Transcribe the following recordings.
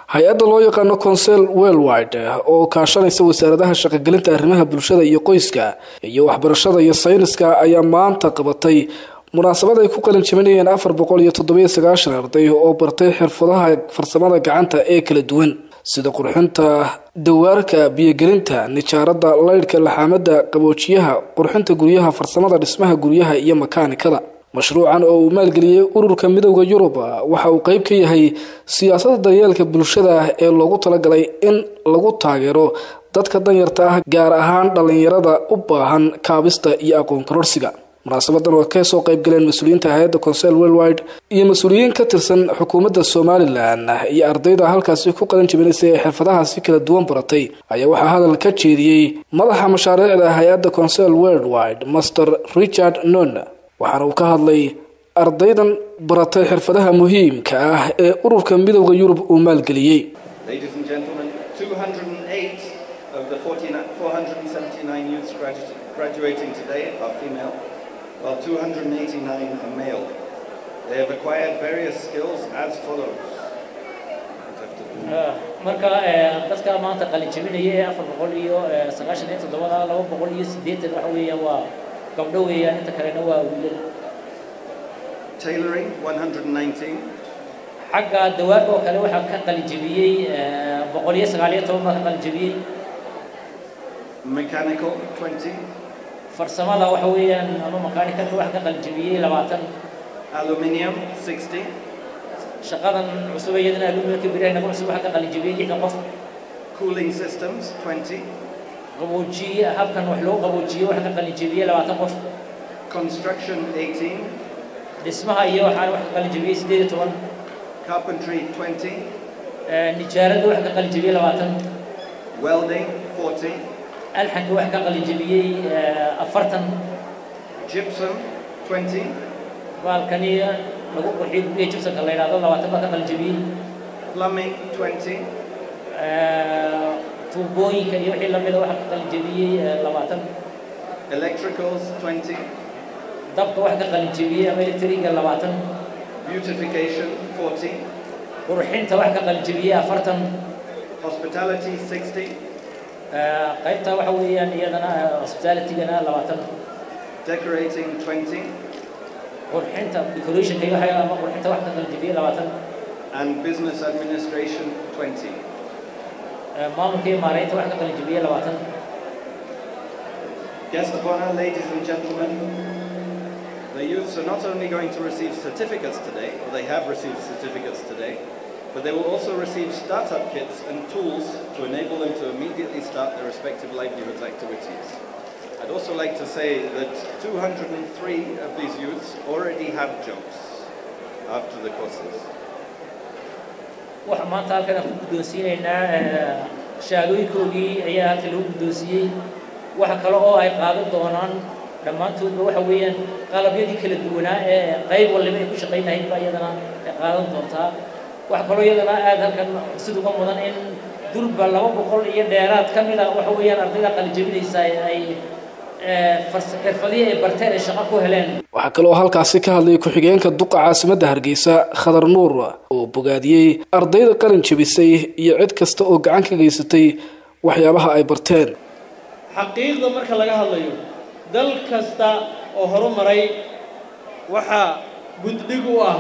hay-adda loo yaqaano Council Worldwide oo kaashanaysa wasaaradaha shaqo-gelinta arrimaha bulshada iyo qoyska iyo waxbarashada iyo sayniska ayaa maanta qabatay munaasabad ay ku qalin jebinayeen 497 arday oo bartay xirfadaha farsamada gacanta ee kala duwan sida qurxinta dawaarka biyo-gelinta nijaarada laydhka laxaamada qaboojiyaha qurxinta guryaha farsamada dhismaha guryaha iyo makaanikada mashruucan oo uu maalgeliyay ururka midowga Yurub waxa uu qayb ka yahay siyaasadda daryeelka bulshada ee loogu talagalay in lagu taageero dadka danyarta ah gaar ahaan dhalinyarada u baahan kaabista iyo aqoon kororsiga munaasabadan oo ka soo qayb galeen mas'uuliyiinta hay'adda Council Worldwide iyo mas'uuliyiin ka tirsan xukuumadda Soomaaliland iyo ardayda halkaasi ku qalin jebinaysay xirfadahaasi kala duwan baratay ayaa waxa hadal ka jeediyay madaxa mashaariicda hay'adda Council Worldwide Master Richard Nunn waxaana uu ka hadlay ardaydan baratay xirfadaha muhiimka ah ee ururka midowga Yurub uu maalgeliyay. Ladies and gentlemen, 208 of the 479 youths graduating today are female, while 289 are male. They have acquired various skills as follows. marka dadka maanta qalin jebinaya 497 280 waxa weeyaan waa gabdho weeyaan inta kalena waa wiilal. Tailoring 119. xagga dawaarka oo kale waxa ka qalin jebiyay 119 ma ka qalin jebiyay. Mechanical 20. farsamada waxa weeyaan ama makaanikada waxa ka qalin jebiyay 20. Aluminium 60. shaqadan cusub iyadana aluminiumka birayna cusub waxa ka qalin jebiyay 6 qof. Cooling systems 20. qaboojiye habkan wax loo qaboojiyo waxa ka qalin jebiyay 20 qof. Construction 18. dhismaha iyo waxa wax ka qalin jebiyay 18. Carpentry 20. nijaarada waxa ka qalin jebiyay 20. Welding 40. alxanka waxa ka qalin jebiyay 40. Gypsum 20. balkani lagu qurxiyo gypsumka la yiraahdo 20 ba ka qalin jebiyay. Plumbing 20. tuubooyinka iyo wixii la mid ah waxa ka qalin jebiyay 20. Electricals 20. dabka waxa ka qalin jebiyay ama electriga 20. Beautification 40. qurxinta waxa ka qalin jebiyay 40. Hospitality 60. qaybta waxa weeyaan iyadana hospitality-gana 20. Decorating 20. qurxinta decoration iyo waxa ama qurxinta waxa ka qalin jebiyay 20. And business administration 20. maamulka maareynta waxa ka qalin jebiyay 20. Guest of honor, ladies and gentlemen, the youths are not only going to receive certificates today, or they have received certificates today, but they will also receive startup kits and tools to enable them to immediately start their respective livelihoods activities. I'd also like to say that 203 of these youths already have jobs after the courses. waxa maanta halkan ku guddoonsiinaynaa shahaadooyinkoodii ayaa halkan lagu guddoonsiyay waxa kale oo ay qaadan doonaan dhammaantoodba waxa weeyaan qalabyadii kala duwanaa ee qayb walba ay ku shaqeynayeen baa iyadana qaadan doontaa waxa kale oo iyadana aad halkan sidoo ka mudan in durba 200 iyo dheeraad ka mid ah waxa weeyaan ardayda qalin jebinaysa ay xirfadii ay barteen ay shaqo ku heleen. waxa kale oo halkaasi ka hadlay ku-xigeenka duqa caasimadda Hargeysa Khadar Nuur oo bogaadiyay ardayda qalin jebisay iyo cid kasta oo gacan ka geysatay waxyaabaha ay barteen. xaqiiqda marka laga hadlayo dal kasta oo horumaray waxa guddig u ah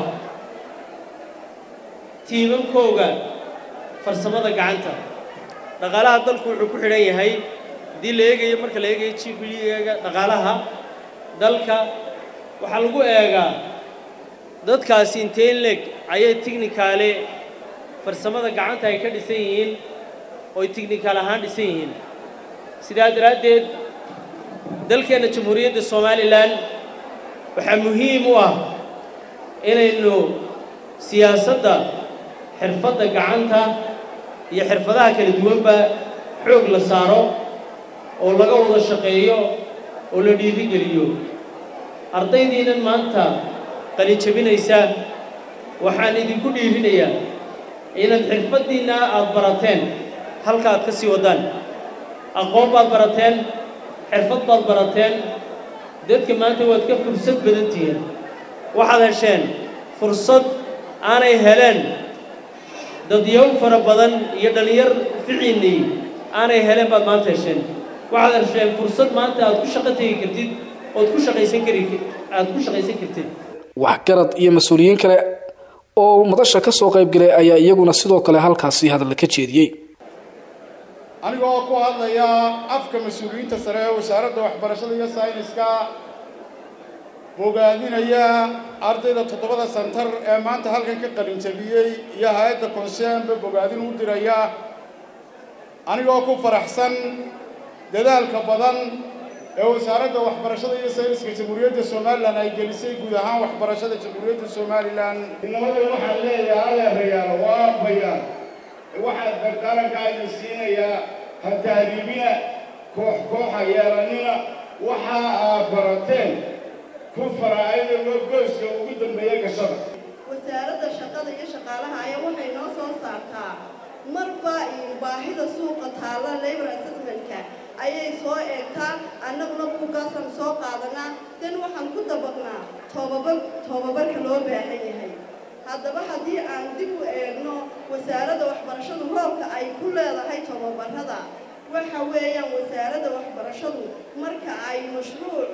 tiimamkooga farsamada gacanta dhaqaalaha dalku wuxuu ku xidhan yahay dii la eegayo marka la eegayo GDP-ga dhaqaalaha dalka waxa lagu eegaa dadkaasi intee leeg ayay technically farsamada gacanta ay ka dhisan yihiin oo technical ahaan dhisan yihiin sidaa daraadeed dalkeena jamhuuriyadda Soomaaliland waxa muhiim u ah inaynu siyaasadda xirfadda gacanta iyo xirfadaha kala duwanba xoog la saaro oo laga wada shaqeeyo oo la dhiirigeliyo ardaydiinan maanta qalin jebinaysa waxaan idinku dhiirinayaa inaad xirfadiina aad barateen halka aad ka sii wadaan aqoon baad barateen xirfad baad barateen dadka maanta waad ka fursad badan tihiin waxaad hesheen fursad aanay heleen dadyow fara badan iyo dhalinyar ficiinay aanay heleen baad maanta hesheen waxaad hesheen fursad maanta aad ku shaqo tegi kartid ood ku shaqaysan kartid waxgarad iyo mas'uuliyiin kale oo madasha ka soo qayb galay ayaa iyaguna sidoo kale halkaasi hadal ka jeediyay anigoo ku hadlaya afka mas'uuliyiinta sare ee wasaaradda waxbarashada iyo sayniska bogaadinaya ardayda 7 santar ee maanta halkan ka qalin jabiyay iyo hay'adda Conscience bogaadin u diraya anigoo ku faraxsan dadaalka badan ee wasaaradda waxbarashada iyo sayniska Jamhuuriyadda Soomaaliland ay gelisay guud ahaan waxbarashada Jamhuuriyadda Soomaaliland inamada waxaan leeyahay reeyal waa bayaan waxaad barqaranka ay siinaya hadaadibina koox yeelanina waxa aad barateen ku faraayada gooska ugu dambeeya gashada wasaaradda shaqada iyo shaqaalaha ayaa waxay noo soo saartaa marba baahida suuqa taala labor assessment-ka ayay soo eegtaa annaguna buugaasan soo qaadanaa tan waxaan ku dabaqnaa tobabarka loo baahan yahay haddaba haddii aan dib u eegno wasaaradda waxbarashadu roolka ay ku leedahay tobabarada waxa weeyaan wasaaradda waxbarashadu marka ay mashruuc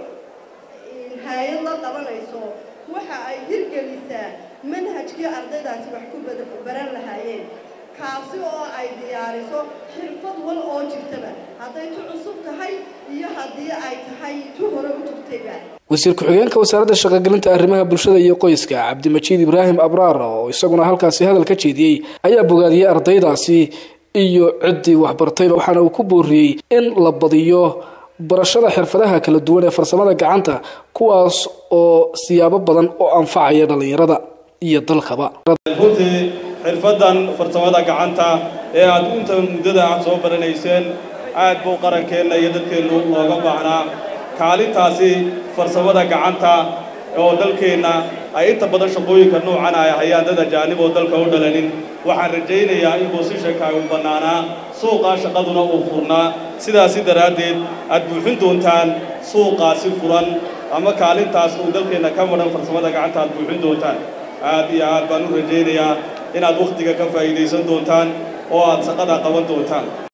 hay'ad la qabanayso waxa ay hirgelisaa manhajkii ardaydaasi wax ku baran lahaayeen kaasi oo ay diyaariso xirfad wal oo jirtaba hadday tu cusub tahay iyo haddii ay tahay tu hore u jirtayba wasiir ku-xigeenka wasaaradda shaqagelinta arrimaha bulshada iyo qoyska Cabdimajiid Ibraahim Abraar oo isaguna halkaasi hadal ka jeediyay ayaa bogaadiyay ardaydaasi iyo ciddii waxbartayba waxaana uu ku booriyay in la badiyo barashada xirfadaha kala duwan ee farsamada gacanta kuwaas oo siyaabo badan oo anfacaya dhalinyarada iyo dalkaba xirfadan farsamada gacanta ee aad inta muddada aad soo baranayseen aad buu qarankeena iyo dadkeenu looga baahnaa kaalintaasi farsamada gacanta oo dalkeena ay inta badan shaqooyinka noocan ah hayaan dad ajaanib oo dalka u dhalanin waxaan rajaynayaa in boosishka uu banaana suuqa shaqaduna uu furnaa sidaas daraadeed aad buuxin doontaan suuqaasi furan ama kaalintaas uu dalkeena ka maran farsamada gacanta aad buuxin doontaan aad iyo aad baan u rajaynayaa inaad waqtiga ka faa'iideysan doontaan oo aad shaqada qaban doontaan